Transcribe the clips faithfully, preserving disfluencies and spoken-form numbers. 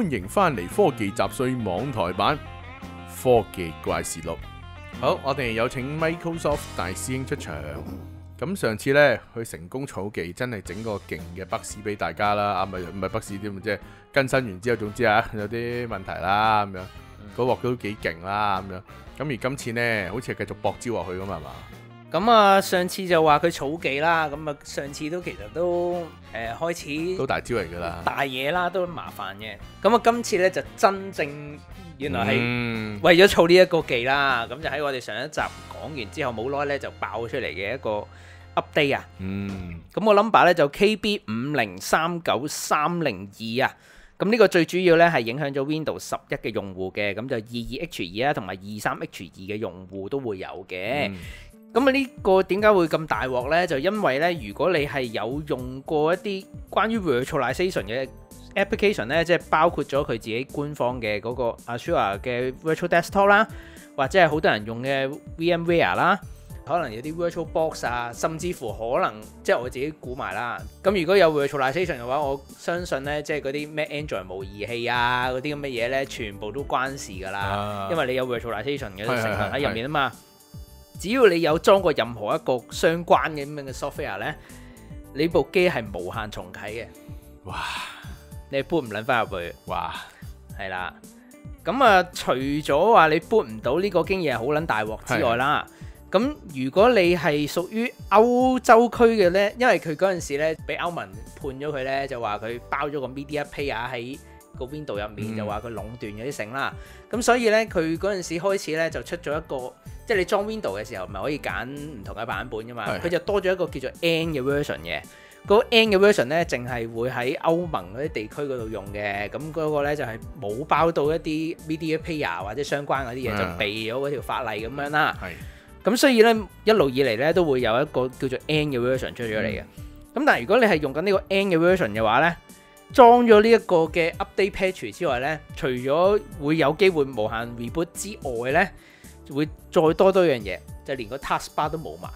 歡迎翻嚟科技雜碎網台版科技怪事錄。好，我哋有請 Microsoft 大師兄出場。咁上次呢，佢成功草技真係整個勁嘅北市俾大家啦，啊唔係唔係北市添，即係更新完之後，總之啊有啲問題啦咁樣，嗰鑊都幾勁啦咁樣。咁而今次呢，好似係繼續駁招落去咁係嘛？ 咁啊，上次就話佢草技啦，咁啊上次都其實都誒、呃、開始都大招嚟㗎啦， 大嘢啦，都麻煩嘅。咁啊，今次呢，就真正原來係為咗儲呢一個技啦，咁、嗯、就喺我哋上一集講完之後冇耐呢，就爆出嚟嘅一個 update 啊。嗯。咁個 number 呢，就 K B 五零三九三零二啊。咁呢個最主要呢，係影響咗 Windows 十一嘅用戶嘅，咁就二二 H 二啦，同埋二三 H 二嘅用戶都會有嘅。嗯。咁啊呢個點解會咁大鑊呢？就因為呢，如果你係有用過一啲關於 virtualization 嘅 application 呢，即係包括咗佢自己官方嘅嗰個 Azure 嘅 Virtual Desktop 啦，或者係好多人用嘅 VMware 啦，可能有啲 VirtualBox 啊，甚至乎可能即係我自己估埋啦。咁如果有 virtualization 嘅話，我相信呢，即係嗰啲咩 Android 模擬器啊，嗰啲咁嘅嘢呢，全部都關事㗎啦，啊、因為你有 virtualization 嘅成分喺入面啊嘛。只要你有裝過任何一個相關嘅咁樣嘅 software 咧，你部機係無限重啟嘅。哇！你搬唔撚翻入去。哇！係啦。咁啊，除咗話你搬唔到呢個經驗係好撚大鑊之外啦，咁如果你係屬於歐洲區嘅咧，因為佢嗰陣時咧俾歐盟判咗佢咧，就話佢包咗個 media player 喺個 Windows 入面，嗯、就話佢壟斷嗰啲成啦。咁所以咧，佢嗰陣時開始咧就出咗一個。即係你裝 Windows 嘅時候，咪可以揀唔同嘅版本噶嘛？佢就多咗一個叫做 N 嘅 version 嘅。嗰個 N 嘅 version 咧，淨係會喺歐盟嗰啲地區嗰度用嘅。咁嗰個咧就係冇包到一啲 media player 或者相關嗰啲嘢，就避咗嗰條法例咁樣啦。咁所以咧一路以嚟咧都會有一個叫做 N 嘅 version 出咗嚟嘅。咁、嗯、但係如果你係用緊呢個 N 嘅 version 嘅話咧，裝咗呢一個嘅 update patch 之外咧，除咗會有機會無限 reboot 之外咧，會再多多樣嘢，就連個 taskbar 都冇埋。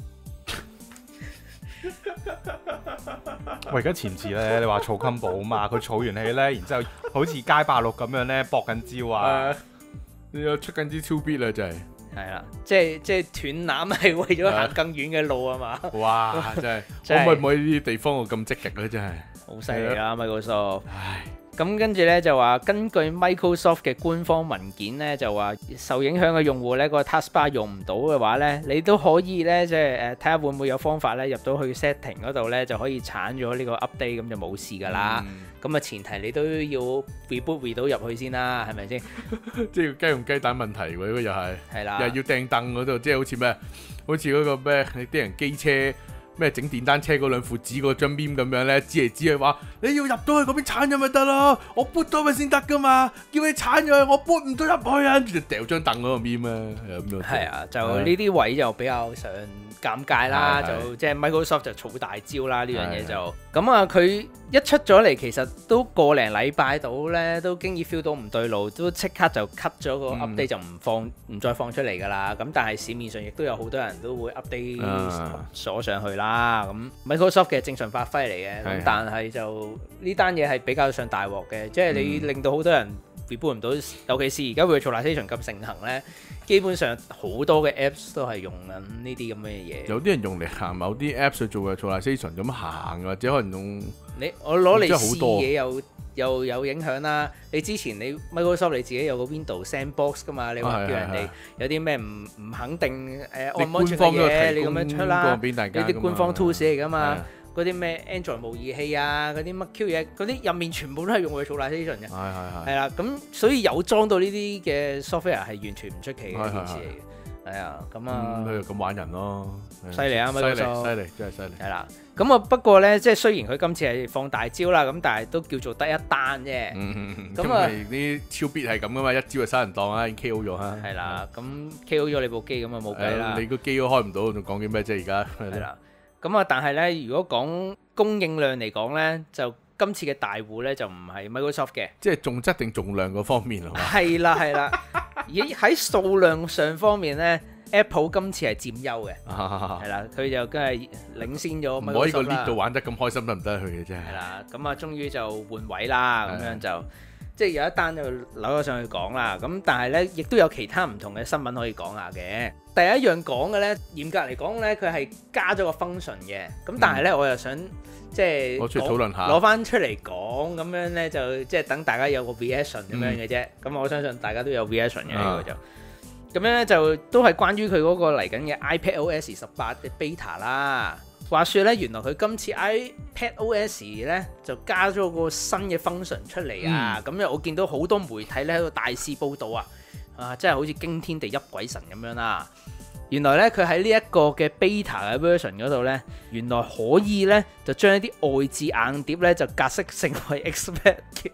喂，而家前次咧，你話儲 combo 啊嘛，佢儲完氣咧，然之後好似街霸六咁樣咧，搏緊招啊！ 你有出緊啲超 bit 啦，真係。 係啦，即係即係斷纜係為咗行更遠嘅路啊嘛！ 哇，真係，可唔可以唔可以呢啲地方咁積極咧？真係。好犀利啦 ，Microsoft。唉。咁跟住咧就話，根據 Microsoft 嘅官方文件咧，就話受影響嘅用戶咧，個 taskbar 用唔到嘅話咧，你都可以咧，即係誒睇下會唔會有方法咧入到去 setting 嗰度咧，就可以鏟咗呢個 update，咁就冇事噶啦。咁啊、嗯、前提你都要 reboot reboot 到入去先啦，係咪先？ 即係雞用雞蛋問題喎，呢個又係。係啦。又要掟凳嗰度，即係好似咩？好似嗰個咩？你啲人機車。咩整電單車嗰兩父子嗰張邊咁樣咧，指嚟指去話你要入到去嗰邊鏟咗咪得咯，我撥到咪先得噶嘛，叫你鏟咗去，我撥唔到入去啊，跟住就掉張凳嗰個邊啊，係咁樣。係啊，就呢啲位就比較上尷尬啦，就即係 Microsoft 就儲大招啦，呢樣嘢就咁啊，佢一出咗嚟，其實都個零禮拜到咧，都經已 feel 到唔對路，都即刻就 cut 咗個 update，就唔放唔再放出嚟噶啦。咁但係市面上亦都有好多人都會 update 鎖上去啦。咁 Microsoft 嘅正常發揮嚟嘅，咁但係就呢單嘢係比較上大鑊嘅，即係你令到好多人 reboot 唔到，尤其是而家 virtualization 咁盛行咧，基本上好多嘅 apps 都係用緊呢啲咁嘅嘢。有啲人用嚟行某啲 apps 去做 virtualization 咁行，或者可能用你我攞嚟試嘢又又有影響啦。你之前你 Microsoft 你自己有個 Windows Sandbox 噶嘛，你話叫人哋有啲咩唔唔肯定誒安唔安全嘅嘢，你咁樣出啦，你啲官方 tools 嚟噶嘛。嗰啲咩 Android 模擬器啊，嗰啲乜 Q 嘢，嗰啲入面全部都係用 virtualization 嘅。係係係。係啦，咁所以有裝到呢啲嘅 software 係完全唔出奇嘅一件事嚟嘅。係啊，咁啊。佢就咁玩人咯。犀利啊！犀利犀利，真係犀利。係啦，咁啊不過咧，即係雖然佢今次係放大招啦，咁但係都叫做得一單啫。嗯咁啊，啲超 bit 係咁噶嘛，一招就殺人檔啊，已經 K O 咗啊。係啦，咁 K O 咗你部機咁啊冇計啦。你個機都開唔到，仲講緊咩啫？而家係啦。咁啊，但係咧，如果講供應量嚟講咧，就今次嘅大戶咧就唔係 Microsoft 嘅，即係重質定重量嗰方面係嘛？係啦係啦，而喺數量上方面咧 ，Apple 今次係佔優嘅，係啦，佢就梗係領先咗 Microsoft 啦。唔可以個 lead 度玩得咁開心得唔得佢嘅啫？係啦，咁啊，終於就換位啦，咁樣就。 即係有一單就扭咗上去講啦。咁但係咧，亦都有其他唔同嘅新聞可以講下嘅。第一樣講嘅咧，嚴格嚟講咧，佢係加咗個 function 嘅。咁但係咧，我又想即係攞出嚟討論下， 攞翻出嚟講，咁樣咧就即係等大家有個 reaction 咁樣嘅啫。咁、嗯、我相信大家都有 reaction 嘅呢、啊、個就。咁樣咧就都係關於佢嗰個嚟緊嘅 iPadOS 十八嘅 beta 啦。話說咧，原來佢今次 iPadOS 咧就加咗個新嘅 function 出嚟啊！咁樣、嗯、我見到好多媒體咧喺度大肆報導啊！啊，真係好似驚天地泣鬼神咁樣啦！原來咧佢喺呢一個嘅 beta 嘅 version 嗰度咧，原來可以咧就將一啲外置硬碟咧就格式成為 expert 嘅。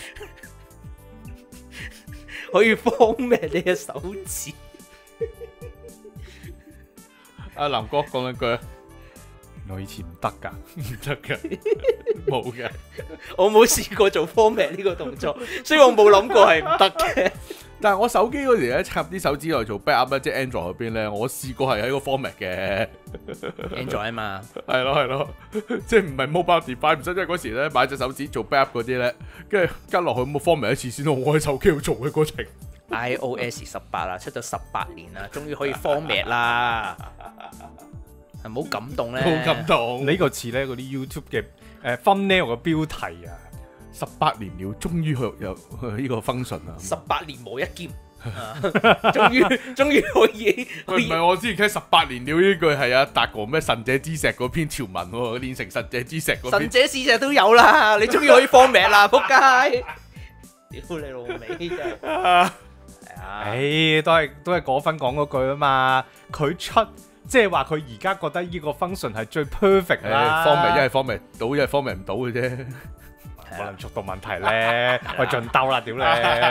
可以format你嘅手指。 阿林哥講兩句， 我以前唔得㗎， 唔得㗎，冇嘅。 我冇試過做 format 呢個動作，所以我冇諗過係唔得嘅。 但係我手機嗰時咧插啲手指嚟做 backup 咧，即係 Android 嗰邊咧，我試過係喺個 format 嘅。 Android 啊嘛， 係咯係咯，即係唔係 mobile device 唔使，即係嗰時咧買隻手指做 backup 嗰啲咧，跟住加落去咁 format 一次先，我喺手機度做嘅過程。 iOS 十八啦，出咗十八年啦，終於可以 format 啦，係咪好感動咧？ 好感動！ 呢個似咧嗰啲 YouTube 嘅誒 thumbnail 嘅標題啊！ 十八年了，終於有有呢個 function 啊！ 十八年磨一劍，終於終於可以。 唔係我之前睇十八年了呢句係啊達哥咩神者之石嗰篇條文喎，練成神者之石嗰篇。 神者之石都有啦，你終於可以 format 啦，仆街！屌你老味真係。係啊， 誒都係都係果粉講嗰句啊嘛，佢出即係話佢而家覺得呢個 function 係最 perfect 啦。 format 一係 format 到，一係 format 唔到嘅啫。 可能速度問題咧，我盡兜啦，屌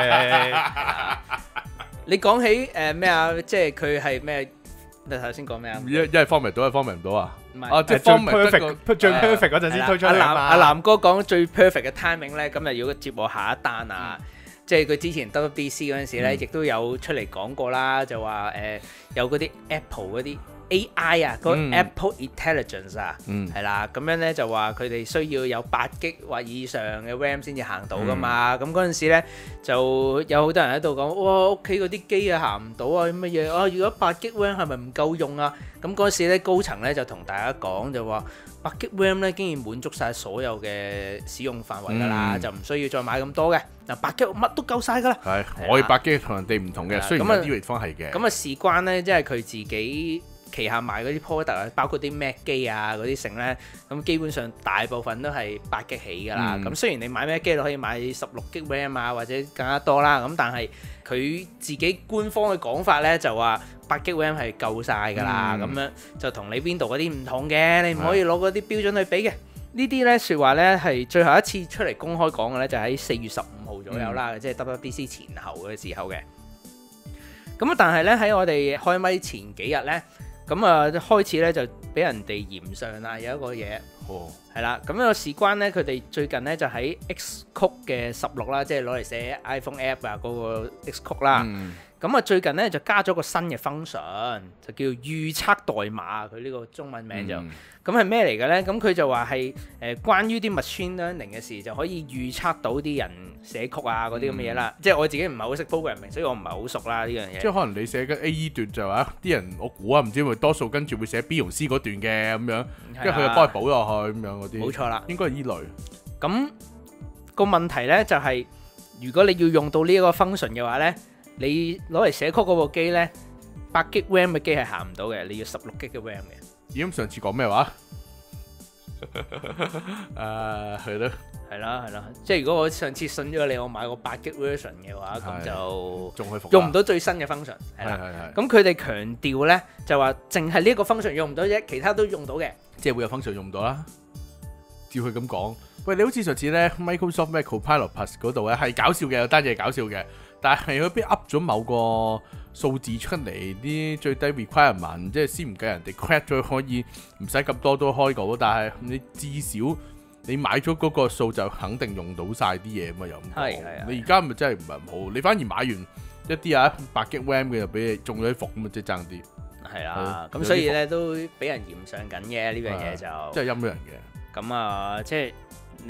你！你講起誒咩啊？即係佢係咩？你頭先講咩啊？ 一一係 format 到，一係 format 唔到啊？ 唔係啊，即係 format 得最 perfect 嗰陣先推出嚟啊嘛！ 阿南哥講最 perfect 嘅 timing 咧，咁啊如果接我下一單啊，即係佢之前 W W D C 嗰陣時咧，亦都有出嚟講過啦，就話誒有嗰啲 Apple 嗰啲。A I 啊，嗰個 Apple Intelligence 啊，係啦、嗯，咁樣咧就話佢哋需要有八 G 或以上嘅 RAM 先至行到噶嘛，咁嗰陣時咧就有好多人喺度講，哇屋企嗰啲機啊行唔到啊乜嘢啊，如果八 G RAM 係咪唔夠用啊？咁嗰陣時咧高層咧就同大家講就話八 G RAM 咧竟然滿足晒所有嘅使用範圍㗎啦，嗯、就唔需要再買咁多嘅。嗱八 G 乜都夠晒㗎啦。係， 我哋八 G 同人哋唔同嘅，雖然有啲地方係嘅。 咁啊事關咧，即係佢自己旗下賣嗰啲 product 啊，包括啲 Mac 機啊嗰啲成咧，咁基本上大部分都係八 G 起㗎啦。咁、嗯、雖然你買 Mac 機都可以買十六 G RAM 啊，或者更加多啦。咁但係佢自己官方嘅講法咧，就話八 G RAM 係夠晒㗎啦。咁、嗯、樣就同你 Windows 嗰啲唔同嘅，你唔可以攞嗰啲標準去比嘅。呢啲咧説話咧係最後一次出嚟公開講嘅咧，就喺四月十五號左右啦，嗯、即係 W W D C 前後嘅時候嘅。咁啊，但係咧喺我哋開咪前幾日咧。咁啊，開始咧就俾人哋嫌上啦，有一個嘢，係啦、哦。咁個事關咧，佢哋最近咧就喺 Xcode 嘅十六啦，即係攞嚟寫 iPhone app 啊嗰個 Xcode 啦。咁啊、嗯，最近咧就加咗個新嘅 function，就叫預測代碼，佢呢個中文名就。咁係咩嚟嘅咧？咁佢就話係誒關於啲 machine learning 嘅事，就可以預測到啲人寫曲啊嗰啲咁嘅嘢啦。嗯、即係我自己唔係好識 programming，所以我唔係好熟啦呢樣嘢。即係可能你寫緊 A E 段就話啲人我估啊，唔知會多數跟住會寫 B 同 C 嗰段嘅咁樣，跟住佢就幫佢補落去咁樣嗰啲。冇錯啦， 應該係依類。 咁、個問題咧就係、是，如果你要用到呢一個 function 嘅話咧，你攞嚟寫曲嗰部機咧，八 G RAM 嘅機係行唔到嘅，你要十六 G 嘅 RAM 嘅。 咦？咁上次講咩話？誒係咯， 係啦係啦，即係如果我上次信咗你，我買個八 G version 嘅話，咁就仲去用唔到最新嘅 function。係啦係係。咁佢哋強調咧，就話淨係呢一個 function 用唔到啫，其他都用到嘅。 即係會有 function 用唔到啦。照佢咁講，喂，你好似上次咧 Microsoft 咩 Copilot Plus 嗰度咧係搞笑嘅，有單嘢搞笑嘅，但係佢邊 up 咗某個數字出嚟，啲最低 requirement， 即係先唔計人哋 crack 咗可以唔使咁多都開到，但係你至少你買咗嗰個數就肯定用到晒啲嘢嘛，又唔好。你而家咪真係唔係唔好，你反而買完一啲啊八 G RAM 嘅就俾你中咗啲伏咁啊，即係爭啲。 係啦，咁所以咧都俾人嫌上緊嘅呢樣嘢就。 真係陰咗人嘅。 咁啊，即係你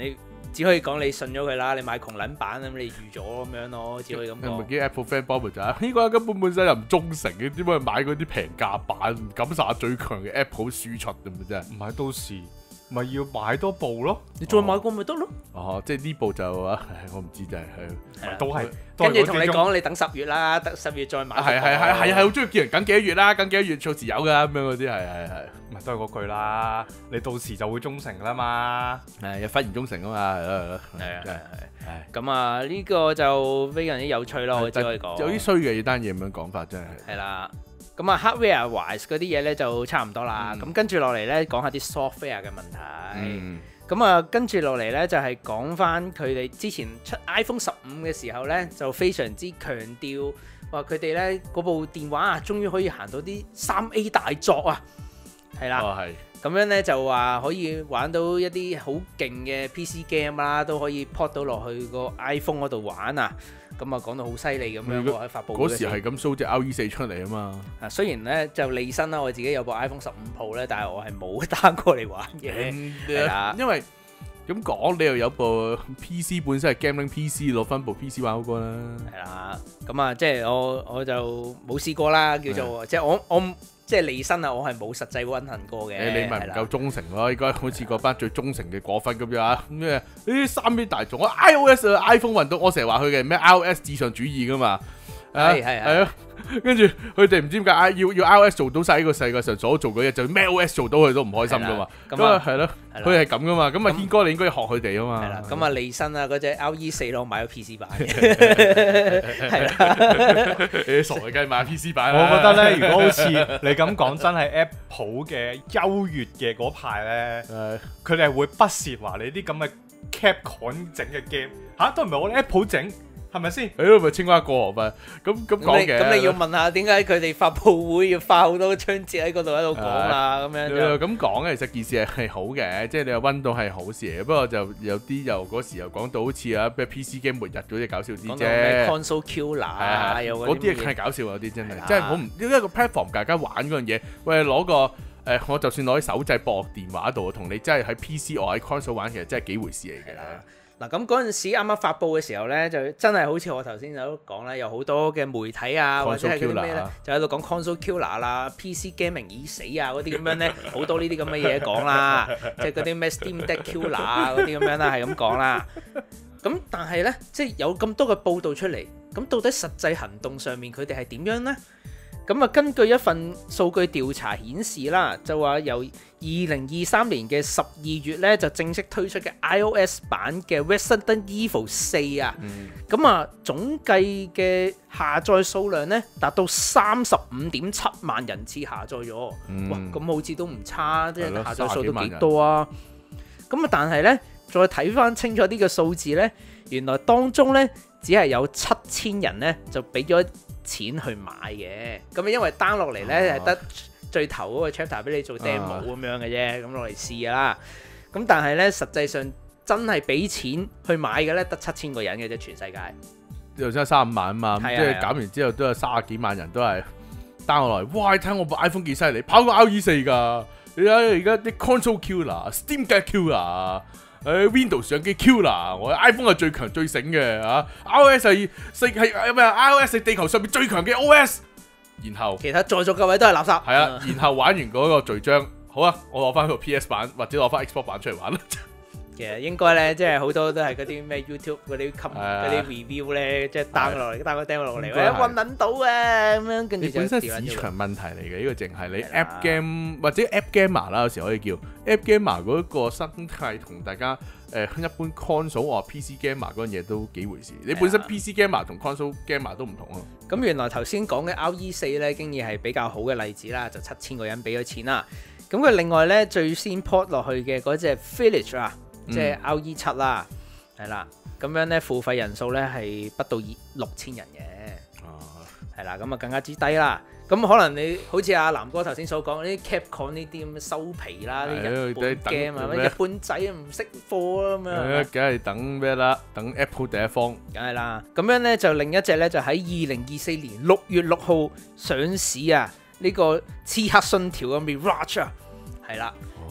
只可以講你信咗佢啦，你買窮撚版咁你預咗咁樣咯，只可以咁講。 啲 Apple fan 幫咪就係呢個根本本身又唔忠誠嘅，點解買嗰啲平價版，唔敢殺最強嘅 Apple 輸出咁嘅啫？ 唔係到時咪要買多部咯， 你再買個咪得咯。 哦，即係呢部就啊，我唔知真係係都係。 跟住同你講，你等十月啦，等十月再買。 係係係係係好中意叫人等幾多月啦，等幾多月數時有㗎咁樣嗰啲係係係， 咪都係嗰句啦。你到時就會忠誠㗎啦嘛。 係忽然忠誠啊嘛，係咯係咯。 係啊係係。咁啊呢個就非常之有趣咯，我只可以講。 有啲衰嘅呢單嘢咁樣講法真係。 係啦。咁啊 hardware wise 嗰啲嘢咧就差唔多啦。咁跟住落嚟咧講下啲 software 嘅問題。咁啊，跟住落嚟咧就係講翻佢哋之前出 iPhone 十五嘅時候咧，就非常之強調話佢哋咧嗰部電話啊，終於可以行到啲三 A 大作啊，係啦， 哦係， 咁樣咧就話可以玩到一啲好勁嘅 P C game 啦，都可以 port 到落去個 iPhone 嗰度玩啊。咁啊講到好犀利咁樣喎，喺發佈會嗰時係咁 show 隻 R E 四出嚟啊嘛。 啊雖然咧就利申啦，我自己有部 iPhone 十五 Pro 咧，但係我係冇 down 過嚟玩嘅，係啦， 因為咁講你又有部 P C 本身係 gaming P C， 攞翻部 P C 玩好過啦。 係啦，咁啊即係我我就冇試過啦，叫做即係我我。即係利申啊！我係冇實際運行過嘅。 你咪唔夠忠誠咯，應該好似嗰班最忠誠嘅果粉咁樣啊！咩呢啲三 A 大作，我 iOS 啊 iPhone 運到，我成日話佢嘅咩 iOS 至上主義噶嘛。 係係係啊！跟住佢哋唔知點解要要 iOS 做到晒呢個世界上所做嘅嘢，就 macOS 做到佢都唔開心噶嘛。咁啊係咯，佢係咁噶嘛。咁啊軒哥你應該要學佢哋啊嘛。 係啦，咁啊利申啊嗰隻 L E 四咯，買咗 P C 版嘅。係啦， 你傻嘅梗係買 P C 版。 我覺得咧，如果好似你咁講，真係 Apple 嘅優越嘅嗰派咧，佢哋係會不屑話你啲咁嘅 Capcom 整嘅 game 嚇，都唔係我哋 Apple 整。係咪先？誒咪青蛙過河咪咁咁講嘅。 咁你要問下點解佢哋發佈會要花好多章節喺嗰度喺度講啊？咁樣就咁講嘅，其實件事係好嘅，即係你話溫度係好事嚟嘅。不過就有啲又嗰時又講到好似啊咩 P C game 末日嗰啲搞笑啲啫。 咩 console killer 啊？ 嗰啲係搞笑，有啲真係，即係我唔因為個 platform 大家玩嗰樣嘢，喂攞個誒，我就算攞啲手掣駁電話度，同你真係喺 P C 或喺 console 玩，其實真係幾回事嚟嘅。 嗱咁嗰陣時啱啱發佈嘅時候咧，就真係好似我頭先有講啦，有好多嘅媒體啊，或者係嗰啲咩咧，就喺度講 console killer 啦、P C gaming 已死啊嗰啲咁樣咧，好多呢啲咁嘅嘢講啦，即係嗰啲咩 Steam Deck killer 啊嗰啲咁樣啦，係咁講啦。咁但係咧，即係有咁多嘅報導出嚟，咁到底實際行動上面佢哋係點樣咧？咁啊，根據一份數據調查顯示啦，就話由二零二三年嘅十二月咧，就正式推出嘅 iOS 版嘅 Resident Evil 四啊，咁啊、嗯、總計嘅下載數量咧達到三十五點七萬人次下載咗，嗯、哇！咁好似都唔差，即係下載數都幾多啊！咁啊，但係咧，再睇翻清楚啲嘅數字咧，原來當中咧只係有七千人咧就俾咗錢去買嘅，咁因為 down 落嚟咧係得最頭嗰個 chapter 俾你做 demo 咁樣嘅啫，咁落嚟試㗎啦。咁但係咧實際上真係俾錢去買嘅咧得七千個人嘅啫，全世界。 又真係三十五萬啊嘛，即係減完之後都有三十幾萬人都係 down 落嚟。哇！你睇我部 iPhone 幾犀利，跑過 R E 四㗎。你睇而家啲 console killer、Steam Deck killer。誒 Windows 相機 killer，我 iPhone 係最強最醒嘅嚇 ，iOS 係世係咩 iOS 係地球上面最強嘅 O S， 然後其他在座各位都係垃圾。係啊，然後玩完嗰個序章，好啊，我攞翻個 P S 版或者攞翻 Xbox 版出嚟玩啦。 其實應該咧，即係好多都係嗰啲咩 YouTube 嗰啲嗰啲 review 咧，即係 down 落嚟，down 個 down 落嚟，喂揾撚到啊咁樣，跟住就本身市場問題嚟嘅，呢個淨係你 app game 或者 app gamer 啦，有時可以叫 app gamer 嗰個生態同大家誒一般 console 或 P C gamer 嗰樣嘢都幾回事。你本身 P C gamer 同 console gamer 都唔同咯。咁原來頭先講嘅 R E 四咧，經已係比較好嘅例子啦，就七千個人俾咗錢啦。咁佢另外咧最先 port 落去嘅嗰隻 Village 啊。即係 R E 七啦，係啦，咁樣咧付費人數咧係不到六千人嘅，係啦，咁啊更加之低啦。咁可能你好似阿南哥頭先所講，呢啲 Capcom 呢啲咁嘅收皮啦，啲日本 game 啊，乜日本仔唔識貨啊咁樣， 梗係等咩啦？等 Apple 第一方， 梗係啦。咁樣咧就另一隻咧就喺二零二四年六月六號上市啊，呢個刺客信條嘅 Mirage 啊，係啦。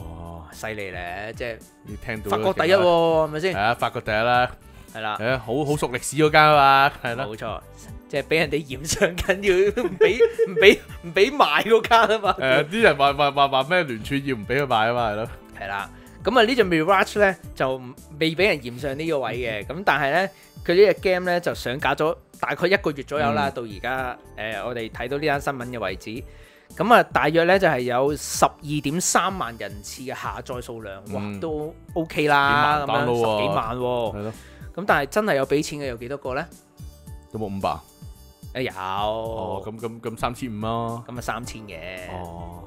犀利咧，即係你聽到法國第一喎，係咪先？ 係啊，法國第一啦， 係啦， 係啊，好好熟歷史嗰間啊嘛，係啦， 冇錯，即係俾人哋嫌上緊要唔俾唔俾唔俾賣嗰間啊嘛。 誒，啲人話話話話咩聯署要唔俾佢賣啊嘛，係咯。 係啦，咁啊呢隻 Mirage 咧就未俾人嫌上呢個位嘅，咁但係咧佢呢隻 game 咧就上架咗大概一個月左右啦，到而家誒我哋睇到呢單新聞嘅為止。咁啊，大約咧就係有十二點三萬人次嘅下載數量，哇，都 OK 啦，咁樣十幾萬喎。係咯。咁但係真係有俾錢嘅有幾多個咧？ 有冇五百？ 誒有。 哦，咁咁咁三千五咯。 咁啊三千嘅。 哦。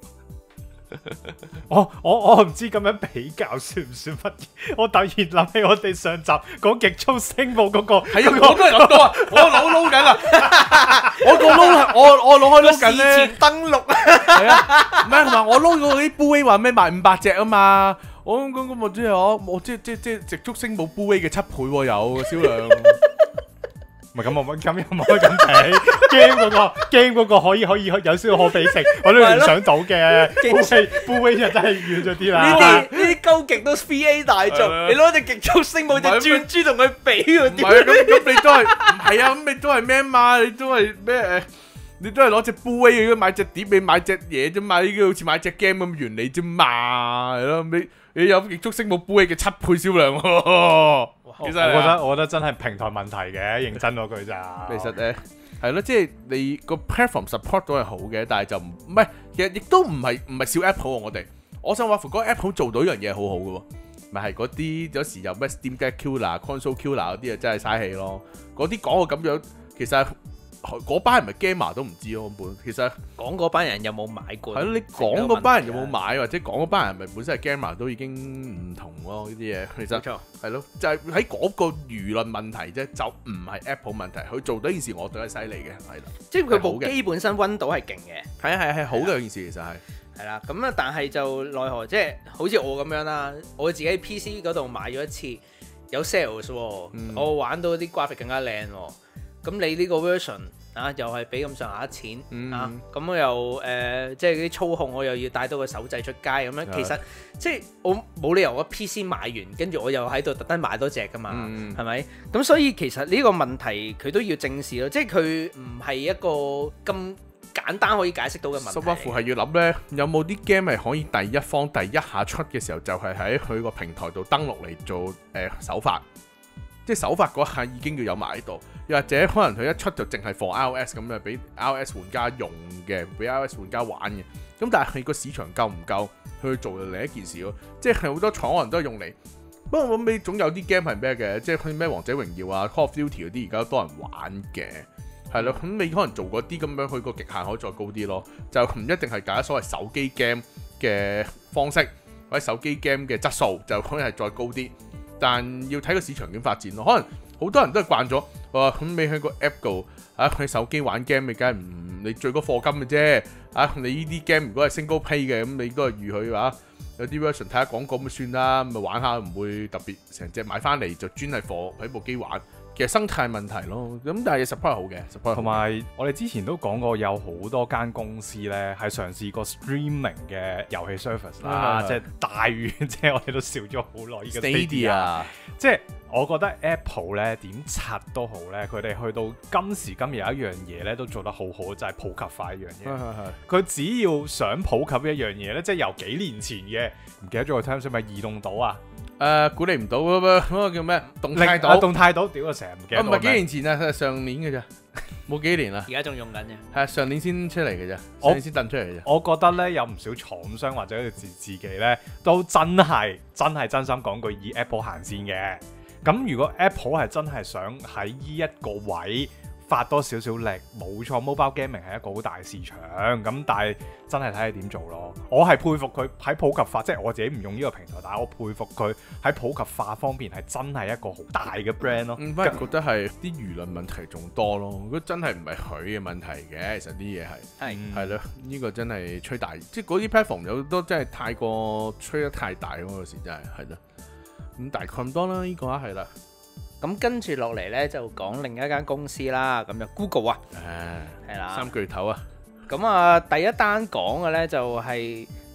我我我唔知咁樣比較算唔算乜嘢？我突然諗起我哋上集講極速星舞嗰個， 係啊，我都係諗到啊，我腦撈緊啦，我個撈我我腦開撈緊咧， 事前登錄啊， 係啊，唔係同埋我撈嗰啲 Blu-ray 話咩賣五百隻啊嘛，我咁咁我即係我我即即即極速星舞 Blu-ray 嘅七倍喎有銷量。 唔係咁，我咁又唔可以咁比 game 嗰個 game 嗰個可以可以有少少可比性，我都聯想到嘅。Blu-ray 就真係遠咗啲啦。 呢啲呢啲究極都 three A 大作，你攞隻極速星舞隻轉珠同佢比喎，點？ 唔係咁咁你都係唔係啊？咁你都係咩嘛？你都係咩誒？你都係攞隻 Blu-ray 嘅買隻碟，你買隻嘢啫嘛？呢個好似買隻 game 咁原理啫嘛，係咯？你你有極速星舞 Blu-ray 嘅七倍銷量喎。 其實我覺得我覺得真係平台問題嘅，認真嗰句咋。 其實誒係咯，即係你個 platform support 都係好嘅，但係就唔唔係，其實亦都唔係唔係笑 Apple 我哋。我想話，嗰個 Apple 做到一樣嘢好好嘅喎，咪係嗰啲有時有咩 Steam Deck Killer、Console Killer 嗰啲啊，真係嘥氣咯。嗰啲講到咁樣，其實嗰班人咪 gamer 都唔知咯，根本其實講嗰班人有冇買過？ 係咯，你講嗰班人有冇買，或者講嗰班人咪本身係 gamer 都已經唔同咯，呢啲嘢其實係咯，就係喺嗰個輿論問題啫，就唔係 Apple 問題。佢做到件事，我覺得係犀利嘅，係啦， 即係佢部機本身溫度係勁嘅， 係係係好嘅件事，其實係係啦。咁啊，但係就奈何即係好似我咁樣啦，我自己喺 P C 嗰度買咗一次有 sales 喎，嗯、我玩到啲 graphic 更加靚喎。咁你呢個 version 啊，又係俾咁上下錢、嗯、啊，咁我又誒、呃，即係啲操控我又要帶到個手掣出街咁樣，其實即係我冇理由我 P C 買完，跟住我又喺度特登買多隻噶嘛，係咪、嗯？咁所以其實呢個問題佢都要正視咯，即係佢唔係一個咁簡單可以解釋到嘅問題。甚至乎係要諗呢，有冇啲 game 係可以第一方第一下出嘅時候，就係喺佢個平台度登錄嚟做誒、呃、首發。即係首發嗰下已經要有埋喺度，又或者可能佢一出就淨係 for iOS 咁樣俾 iOS 玩家用嘅，俾 iOS 玩家玩嘅。咁但係個市場夠唔夠去做另一件事咯？即係好多廠可能都係用嚟，不過咁你總有啲 game 係咩嘅？即係好似咩王者榮耀啊、Call of Duty 嗰啲而家都多人玩嘅，係咯。咁你可能做嗰啲咁樣，佢個極限可以再高啲咯。就唔一定係揀所謂手機 game 嘅方式或者手機 game 嘅質素，就可能係再高啲。但要睇個市場點發展咯，可能好多人都係慣咗，哇咁你喺個 app 度啊，喺手機玩 game 你梗係唔你最高課金嘅啫，啊你呢啲 game 如果係 single play 嘅，咁你都係預佢話有啲 version 睇下廣告咁算啦，咁咪玩下唔會特別成隻買翻嚟就專係課喺部機玩。其實生態問題咯，咁但係 support 係好嘅 support 同埋我哋之前都講過有好多間公司咧係嘗試過 streaming 嘅遊戲 service 啦，即係大於即係我哋都笑咗好耐呢個 Stadia， 即係我覺得 Apple 咧點刷都好咧，佢哋去到今時今日有一樣嘢咧都做得好好，就係、是、普及化一樣嘢。佢只要想普及一樣嘢咧，即係由幾年前嘅唔記得咗個 term 係咪移動島啊？ 誒、呃，估你唔到嗰個嗰個叫咩？動態島， 啊、動態島，屌我成日唔記得。 唔係幾年前啊，上年嘅咋，冇幾年啦。 而家仲用緊嘅。 係上年先出嚟嘅咋，上年先掟出嚟嘅咋。 我覺得咧，有唔少廠商或者自自己咧，都真係真係真心講句以 Apple 行先嘅。咁如果 Apple 係真係想喺呢一個位發多少少力，冇錯 ，mobile gaming 係一個好大市場，咁但係真係睇下點做咯。我係佩服佢喺普及化，即係我自己唔用呢個平台，但係我佩服佢喺普及化方面係真係一個好大嘅 brand 咯。 嗯，反而覺得係啲輿論問題仲多咯。如果真係唔係佢嘅問題嘅，其實啲嘢係係係咯，呢個真係吹大，即係嗰啲 platform 有好多真係太過吹得太大嗰個時真係係咯。咁大概咁多啦，呢個啊係啦。 咁跟住落嚟咧，就講另一間公司啦。咁就 Google 啊， 係啦， 啦， 三巨頭啊。 咁啊，第一單講嘅咧就係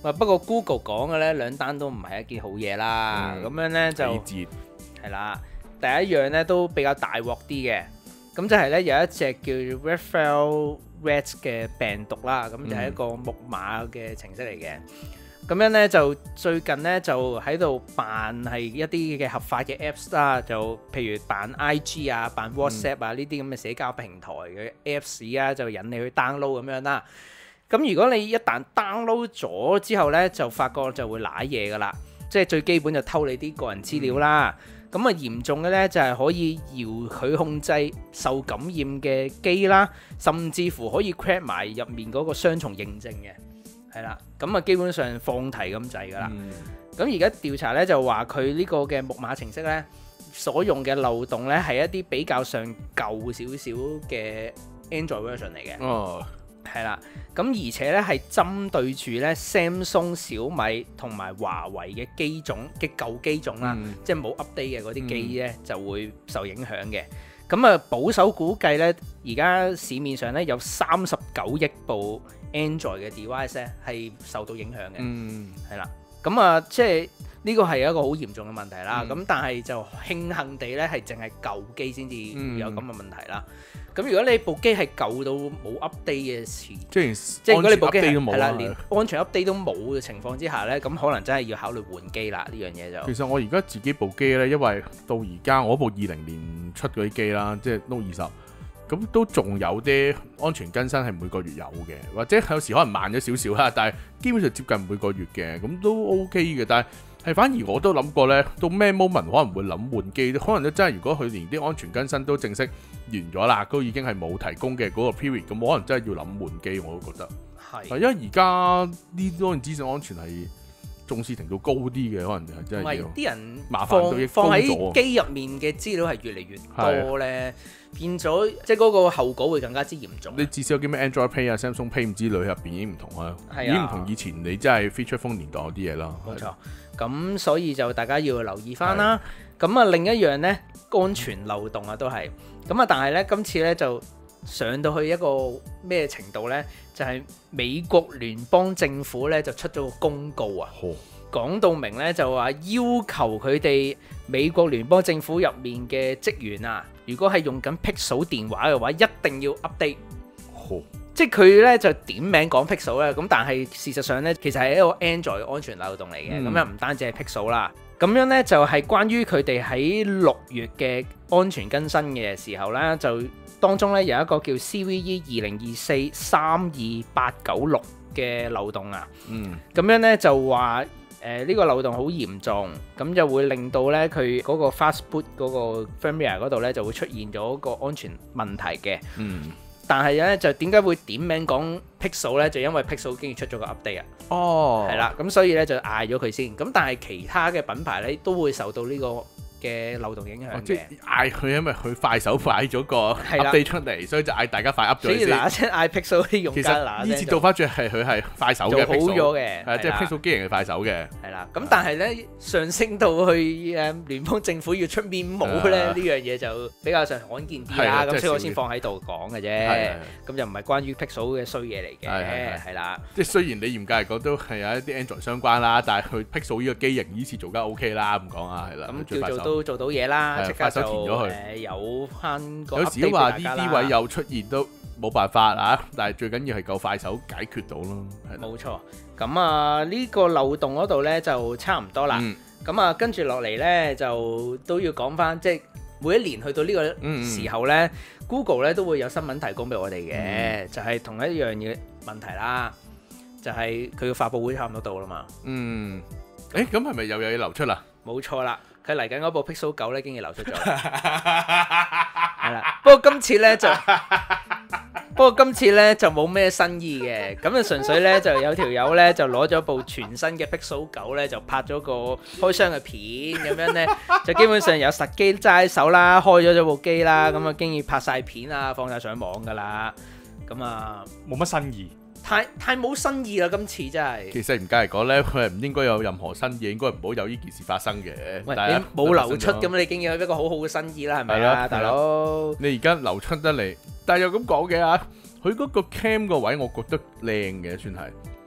不過 Google 講嘅咧兩單都唔係一件好嘢啦。咁、嗯、樣咧就係啦，第一樣咧都比較大鑊啲嘅，咁就係咧有一隻叫 Raphael Rat 嘅病毒啦，咁就係一個木馬嘅程式嚟嘅。咁樣咧就最近咧就喺度扮係一啲嘅合法嘅 Apps 啦，就譬如扮 I G 啊、扮 WhatsApp 啊呢啲咁嘅社交平台嘅 Apps 啊，就引你去 download 咁樣啦。咁如果你一旦 download 咗之後咧，就發覺就會瀨嘢噶啦，即係最基本就偷你啲個人資料啦。咁啊嚴重嘅咧就係可以遙距控制受感染嘅機啦，甚至乎可以 crack 埋入面嗰個雙重認證嘅，係啦。咁啊基本上放題咁滯噶啦。咁而家調查咧就話佢呢個嘅木馬程式咧所用嘅漏洞咧係一啲比較上舊少少嘅 Android version 嚟嘅。哦。係啦，咁而且咧係針對住咧 Samsung、小米同埋華為嘅機種嘅舊機種啦，嗯、即係冇 update 嘅嗰啲機咧、嗯、就會受影響嘅。咁啊保守估計咧，而家市面上咧有三十九億部 Android 嘅 device 咧係受到影響嘅。嗯，係啦，咁啊即係呢個係一個好嚴重嘅問題啦。咁、嗯、但係就慶幸地咧係淨係舊機先至有咁嘅問題啦。咁、嗯、如果你部機係舊到冇 update 嘅時，即係即係如果你部機係啦，連安全 update 都冇嘅情況之下咧，咁可能真係要考慮換機啦。呢樣嘢就其實我而家自己部機咧，因為到而家我部二零年出嗰啲機啦，即係 Note 二十，咁都仲有啲安全更新係每個月有嘅，或者有時可能慢咗少少啦，但係基本上接近每個月嘅，咁都 OK 嘅。但係係反而我都諗過咧，到咩 moment 可能會諗換機，可能都真係如果佢連啲安全更新都正式完咗啦，都已經係冇提供嘅嗰個 period，咁可能真係要諗換機，我都覺得係。因為而家呢啲資訊安全係重視程度高啲嘅，可能係真係要啲人麻煩到放放喺機入面嘅資料係越嚟越多咧，變咗即係嗰個後果會更加之嚴重。你至少有啲咩 Android Pay 啊、Samsung Pay 唔知類入邊已經唔同啦，已經唔同以前你真係 feature phone 年代嗰啲嘢啦。冇錯。咁所以就大家要留意翻啦。咁啊另一樣呢，安全漏洞啊都係。咁啊但係呢，今次呢就上到去一個咩程度呢？就係、是、美國聯邦政府呢就出咗個公告啊，講到明呢，就話要求佢哋美國聯邦政府入面嘅職員啊，如果係用緊 Pixel 電話嘅話，一定要 update。即係佢咧就點名講 Pixel 咧，咁但係事實上咧，其實係一個 Android 安全漏洞嚟嘅，咁又唔單止係 Pixel 啦。咁樣咧就係關於佢哋喺六月嘅安全更新嘅時候咧，就當中咧有一個叫 C V E 二零二四三二八九六嘅漏洞啊。嗯。咁樣咧就話誒呢個漏洞好嚴重，咁就會令到咧佢嗰個 Fastboot 嗰個 firmware 嗰度咧就會出現咗個安全問題嘅。嗯。但係咧就點解會點名講 Pixel 咧？就因為 Pixel 竟然出咗個 update 啊！哦，係啦，咁所以咧就嗌咗佢先。咁但係其他嘅品牌咧都會受到呢個嘅漏洞影響嘅。哦、即係嗌佢，因為佢快手快咗個 update 出嚟，所以就嗌大家快 up 咗先。所以嗱一聲嗌 Pixel 啲用家嗱，呢次倒翻轉係佢係快手嘅，做好咗嘅，係即係 Pixel 機型係快手嘅。係啦，咁但係咧上升到去誒聯邦政府要出面冇咧，呢樣嘢就比較上罕見啲啦。咁所以我先放喺度講嘅啫。咁就唔係關於 Pixel 嘅衰嘢嚟嘅，係啦。即係雖然你嚴格嚟講都係有一啲 Android 相關啦，但係佢 Pixel 呢個機型呢次做得 OK 啦，咁講啊，係啦。咁叫做都做到嘢啦，即刻就誒有翻個 update 俾大家啦。有時都話呢啲位有出現都冇辦法啊，但係最緊要係夠快手解決到咯。冇錯。咁啊呢個漏洞嗰度咧就差唔多啦。咁啊跟住落嚟咧就都要講翻，即係每一年去到呢個時候咧、嗯、Google 咧都會有新聞提供俾我哋嘅、嗯，就係、是、同一樣嘅問題啦。就係佢嘅發佈會差唔多到啦嘛。嗯。誒咁係咪又有嘢流出啦？冇錯啦。佢嚟緊嗰部 Pixel 九咧，竟然流出咗，係啦。不過今次咧就，不過今次咧就冇咩新意嘅，咁就純粹咧就有條友咧就攞咗部全新嘅 Pixel 九咧，就拍咗個開箱嘅片，咁樣咧就基本上有實機揸喺手啦，開咗咗部機啦，咁啊經已拍晒片啊，放晒上網噶啦，咁啊冇乜新意。太太冇新意啦！今次真係。其實唔計嚟講咧，佢係唔應該有任何新意，應該唔好有呢件事發生嘅。喂，你冇流出咁，你已經有一個好好嘅新意啦，係咪啊，大佬？你而家流出得嚟，但係又咁講嘅啊，佢嗰個 cam 個位，我覺得靚嘅，算係。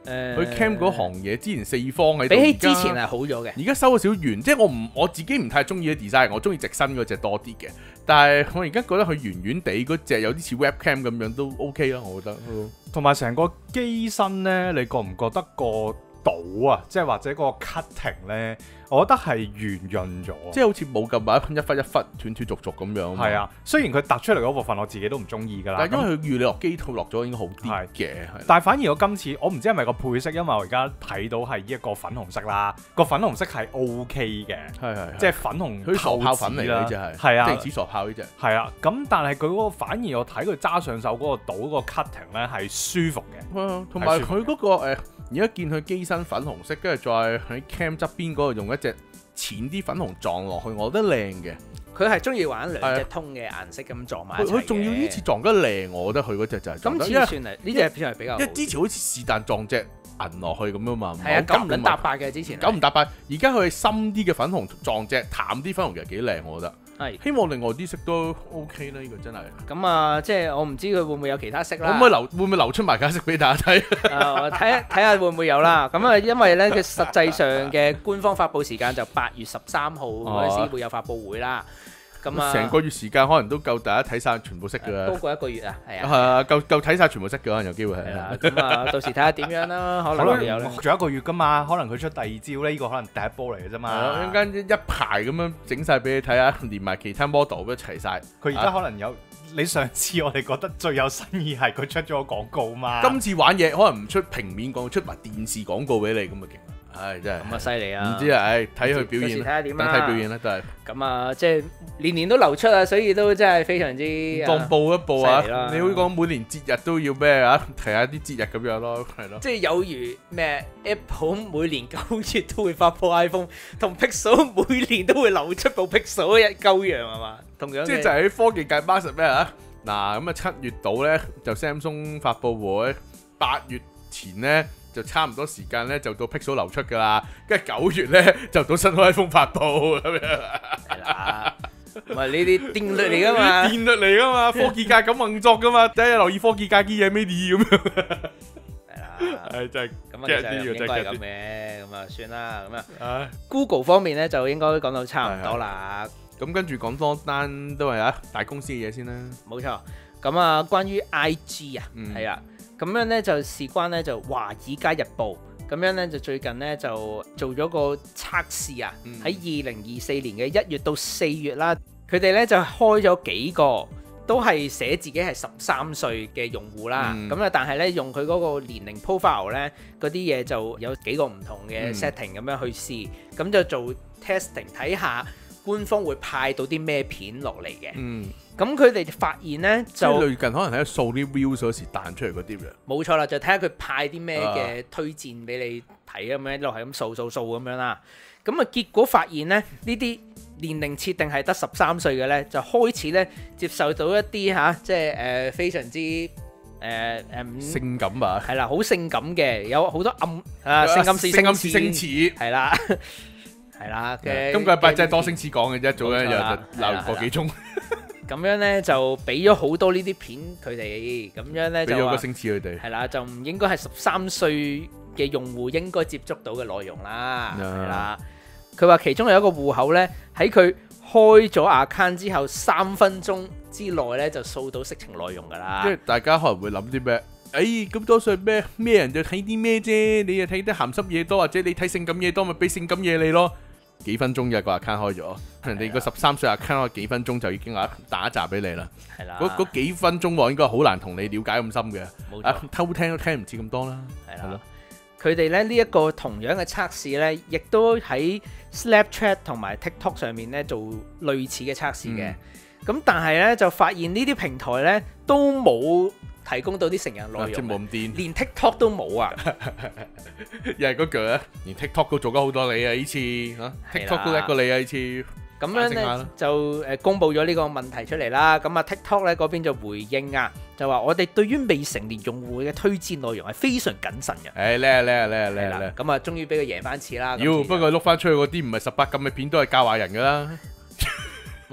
誒，佢 cam 嗰行嘢之前四方喺度， 比起之前係好咗嘅。 而家收咗少圓，即係我唔我自己唔太中意啲 design，我中意直身嗰隻多啲嘅。但係我而家覺得佢圓圓地嗰隻有啲似 webcam 咁樣都 OK 啦，我覺得。 同埋成個機身咧，你覺唔覺得個倒啊，即係或者個 cutting 咧，我覺得係圓潤咗， 即係好似冇咁埋一忽一忽斷斷續續咁樣。 係啊，雖然佢突出嚟嗰部分我自己都唔中意㗎啦， 但係因為佢預你落機套落咗應該好啲嘅。 但係反而我今次我唔知係咪個配色，因為我而家睇到係一個粉紅色啦，個粉紅色係 OK 嘅， 係係即係粉紅透泡粉嚟嘅，就係係啊， 定指傻炮呢隻係啊。咁但係佢嗰個反而我睇佢揸上手嗰個倒嗰個 cutting 咧係舒服嘅， 同埋佢嗰個誒。而家見佢機身粉紅色，跟住再喺 cam 側邊嗰度用一隻淺啲粉紅撞落去，我覺得靚嘅。 佢係中意玩兩隻通嘅顏色咁撞埋一齊嘅。 佢仲要呢次撞得靚，我覺得佢嗰隻就係。 今次算係呢隻算係比較。 因為之前好似是但撞隻銀落去咁啊嘛。 係啊，九唔撚搭八嘅之前。 九唔搭八，而家佢係深啲嘅粉紅撞隻淡啲粉紅其實幾靚，我覺得。 係，希望另外啲色都 OK 啦，呢個真係。 咁啊，即係我唔知佢會唔會有其他色啦。 可唔可以流會唔會流出埋其他色俾大家睇？ 誒，睇睇下會唔會有啦。咁啊，因為咧佢實際上嘅官方發布時間就八月十三號嗰陣時會有發布會啦。咁啊， 成個月時間可能都夠大家睇晒全部色㗎啦。 多過一個月啊，係啊。 係啊，夠夠睇晒全部色㗎，可能有機會係。 係啦，咁啊，到時睇下點樣啦，可能會有咧。 仲有一個月㗎嘛，可能佢出第二招咧，呢個可能第一波嚟嘅啫嘛。 一間一排咁樣整晒俾你睇下，連埋其他 model 都齊晒。 佢而家可能有，你上次我哋覺得最有新意係佢出咗個廣告嘛。 今次玩嘢可能唔出平面廣告，出埋電視廣告俾你咁啊勁！唉，真係咁啊犀利啊！ 唔知啊，唉，睇佢表演， 睇下點啦，睇表演啦，都係。 咁啊，即係年年都流出啊，所以都真係非常之當報一報啊！你好講每年節日都要咩啊？提下啲節日咁樣咯，係咯。 即係有如咩 Apple 每年九月都會發布 iPhone， 同 Pixel 每年都會流出部 Pixel 一鳩樣係嘛？同樣。 即係就喺科技界 market 咩啊？嗱咁啊七月度咧就 Samsung 發布會，八月前咧。就差唔多時間咧，就到 Pixel 流出㗎啦，跟住九月咧就到新 iPhone 發布咁樣。 係啦，唔係呢啲定律嚟㗎嘛， 定律嚟㗎嘛，科技界咁運作㗎嘛，第一留意科技界啲嘢咩啲咁樣。係啦， 係真係咁啊，其實應該係咁嘅，咁啊算啦，咁啊。Google 方面咧就應該講到差唔多啦。 咁跟住講多單都係啊大公司嘅嘢先啦。 冇錯，咁啊關於 I G 啊，係啦。咁樣咧就事關咧就華爾街日報咁樣咧就最近咧就做咗個測試啊，喺二零二四年嘅一月到四月啦，佢哋咧就開咗幾個都係寫自己係十三歲嘅用戶啦，咁啊、嗯、但係咧用佢嗰個年齡 profile 咧嗰啲嘢就有幾個唔同嘅 setting 咁樣去試，咁、嗯、就做 testing 睇下官方會派到啲咩片落嚟嘅。嗯咁佢哋發現咧，就最近可能喺度掃啲 views 嗰時彈出嚟嗰啲嘅。 冇錯啦，就睇下佢派啲咩嘅推薦俾你睇咁樣，一路係咁掃掃掃咁樣啦。咁啊結果發現咧，呢啲年齡設定係得十三歲嘅咧，就開始咧接受到一啲嚇，即係誒非常之誒誒性感啊， 係啦，好性感嘅，有好多暗啊性暗示性暗示星矢係啦，係啦嘅。 今個禮拜真係多星矢講嘅啫，早一日就鬧個幾鐘。 咁樣咧就俾咗好多呢啲片佢哋，咁樣咧就俾咗個星矢佢哋， 係啦，就唔應該係十三歲嘅用戶應該接觸到嘅內容啦，係啦。佢話其中有一個戶口咧，喺佢開咗 account 之後三分鐘之內咧就掃到色情內容㗎啦。 即係大家可能會諗啲咩？誒咁多歲咩咩人就睇啲咩啫？你又睇得鹹濕嘢多，或者你睇性感嘢多，咪俾性感嘢你咯。幾分鐘嘅個 account 開咗，人哋個十三歲 account 開幾分鐘就已經話打一集俾你啦。係啦，嗰幾分鐘喎應該好難同你了解咁深嘅。冇錯，偷聽都聽唔似咁多啦。係啦， 佢哋咧呢一個同樣嘅測試咧，亦都喺 Snapchat 同埋 TikTok 上面咧做類似嘅測試嘅。咁、嗯、但係咧就發現呢啲平台咧都冇提供到啲成人內容，即係冇咁癲， 連 TikTok 都冇啊！ 又係嗰句啊，連 TikTok 都做咗好多你啊！呢次嚇 TikTok 都叻過你啊！呢次咁樣咧就誒公佈咗呢個問題出嚟啦。咁啊 TikTok 咧嗰邊就回應啊，就話我哋對於未成年用戶嘅推薦內容係非常謹慎嘅。 誒叻啊叻啊叻啊叻啊叻！ 咁啊終於俾佢贏翻次啦。 妖，不過碌翻出去嗰啲唔係十八禁嘅片都係教壞人㗎啦。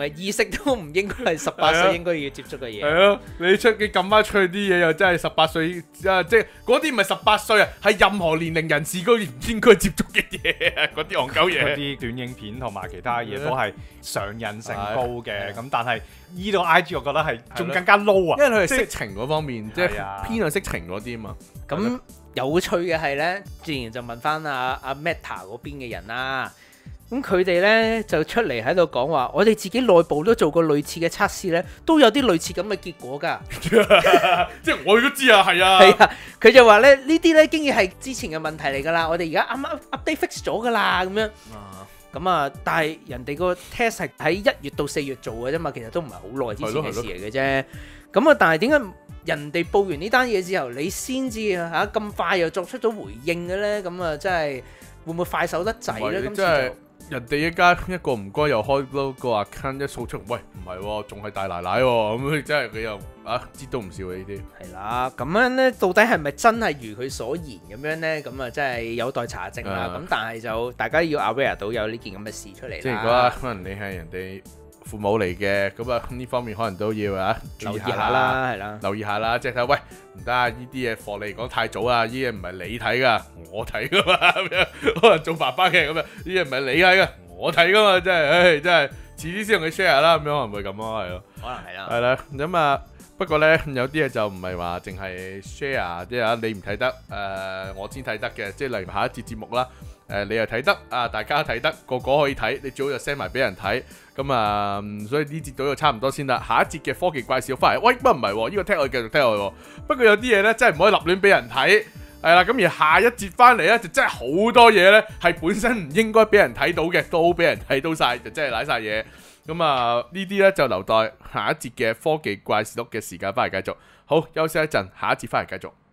咪意識都唔應該係十八歲應該要接觸嘅嘢。 係咯，你出嘅撳翻出去啲嘢又真係十八歲啊！即係嗰啲唔係十八歲啊，係任何年齡人士都唔應該接觸嘅嘢啊！嗰啲戇鳩嘢， 嗰啲短影片同埋其他嘢都係上癮性高嘅。咁但係依度 I G 我覺得係仲更加 low 啊， 因為佢係色情嗰方面，即係偏向色情嗰啲嘛。 咁有趣嘅係咧，自然就問翻阿阿 Meta 嗰邊嘅人啦。咁佢哋咧就出嚟喺度講話，我哋自己內部都做過類似嘅測試咧，都有啲類似咁嘅結果㗎。 即係我都知啊，係啊。 係啊，佢就話咧呢啲咧經已係之前嘅問題嚟㗎啦，我哋而家啱啱 update fix 咗㗎啦，咁樣。咁啊，但係人哋個 test 係喺一月到四月做嘅啫嘛，其實都唔係好耐之前嘅事嚟嘅啫。咁啊，但係點解人哋報完呢單嘢之後，你先至嚇咁快又作出咗回應嘅咧？咁啊，真係會唔會快手得滯咧？今次就人哋一間一個唔該又開多個 account 一掃出，喂唔係喎，仲係大奶奶喎，咁真係佢又啊知都唔笑啊呢啲。 係啦，咁樣咧到底係咪真係如佢所言咁樣咧？咁啊真係有待查證啦。咁但係就大家要 aware 到有呢件咁嘅事出嚟啦。 即係如果可能你係人哋父母嚟嘅，咁啊呢方面可能都要啊留意下啦，係啦， 留意下啦，即係睇喂唔得啊！呢啲嘢課你嚟講太早啊，呢嘢唔係你睇噶，我睇噶嘛咁樣，可能做爸爸嘅咁樣，呢嘢唔係你睇噶，我睇噶嘛，真係，唉，真係遲啲先同佢 share 啦，咁樣可能會咁咯，係咯， 可能係啦， 係啦，咁啊，不過咧有啲嘢就唔係話淨係 share，即係啊你唔睇得，誒我先睇得嘅，即係例如下一節節目啦。誒你又睇得啊，大家睇得，個個可以睇，你最好就 send 埋俾人睇，咁啊，所以呢節到就差唔多先啦。下一節嘅科技怪獸翻嚟，喂，乜唔係喎？呢個聽我繼續聽我喎。不過有啲嘢咧真係唔可以立亂俾人睇，係啦。咁而下一節翻嚟咧，就真係好多嘢咧係本身唔應該俾人睇到嘅，都俾人睇到晒，就真係瀨晒嘢。咁啊呢啲咧就留待下一節嘅科技怪獸嘅時間翻嚟繼續。好，休息一陣，下一節翻嚟繼續。